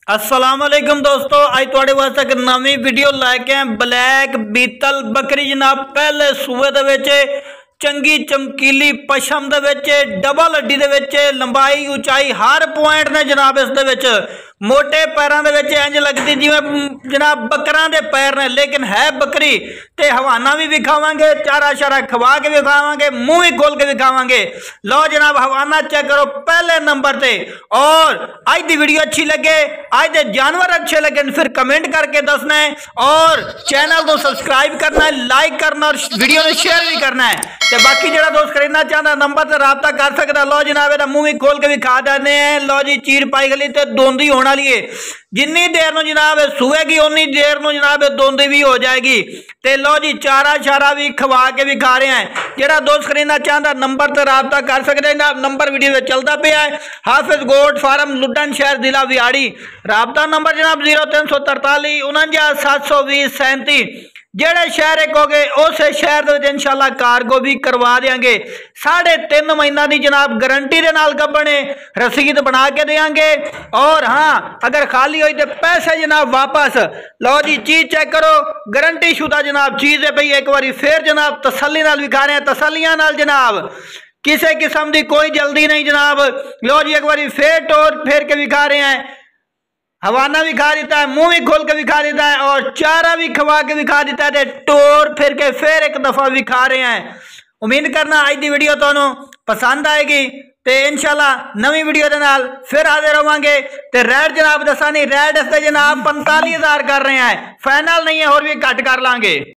अस्सलाम वालेकुम दोस्तों, अज तुहाडे वास्ते एक नवी वीडियो लैके आए ब्लैक बीतल बकरी जनाब। पहले सूए दे विच चंगी चमकीली पशम दे विच डबल हड्डी दे विच लंबाई उचाई हर पॉइंट ने जनाब। इस दे विच मोटे पैरों दे विच इंज लगदी जिवें जनाब बकरां दे पैर ने, लेकिन है बकरी। ते हवाना भी विखावांगे, चारा शारा खवा के विखावांगे, मुंह भी खोल के विखावांगे। लो जनाब हवाना चेक करो पहले नंबर ते। और आज की वीडियो अच्छी लगे, आज के जानवर अच्छे लगे फिर कमेंट करके दसना है, और चैनल को सब्सक्राइब करना है, लाइक करना और वीडियो को शेयर भी करना है। तो बाकी जो दोस्त खरीदना चाहता नंबर से रबता कर सकता। लो जनाब एदा मुंह भी खोल के विखा देने हैं। लो जी चीर पाई गली तो दोंदी होने वाली है। जिन्नी देर में जनाब सूएगी उन्नी देर में जनाब दोंदी भी हो जाएगी। तो लो जी चारा शारा भी खवा के भी खा रहे हैं। जो दोस्त खरीदना चाहता नंबर से रबता कर सकते हैं। नंबर वीडियो में चलता पे है। हाफिज गोट फार्म लुडन शहर जिला विहाड़ी। रबता नंबर जनाब 0343 49 720 37। जेड़े शहर एक हो गए उस शहर इंशाल्लाह कार्गो भी करवा देंगे। 3.5 महीना की जनाब गारंटी के नाल गब्बने रसीद बना के देंगे। और हाँ अगर खाली हुई तो पैसे जनाब वापस। लो जी चीज चेक करो, गारंटी शुदा जनाब चीज है भाई। एक बार फिर जनाब तसल्ली नाल विखा रहे हैं, तसल्लियां नाल जनाब, किसी किस्म की कोई जल्दी नहीं जनाब। लो जी एक बार फिर टोर फेर के विखा रहे हैं। हवाना भी खा देता है, मुंह भी खोल के भी खा देता है, और चारा भी खवा के भी खा देता है। टोर फिर के फिर एक दफा भी खा रहे हैं। उम्मीद करना आज की वीडियो तुहानू पसंद आएगी। तो इंशाल्लाह नवी वीडियो के नाल फिर हाजिर होवांगे। तो रेट जनाब दसा नहीं, रेट इसके जनाब 45,000 कर रहे हैं, फाइनल नहीं है, और भी घट कर लांगे।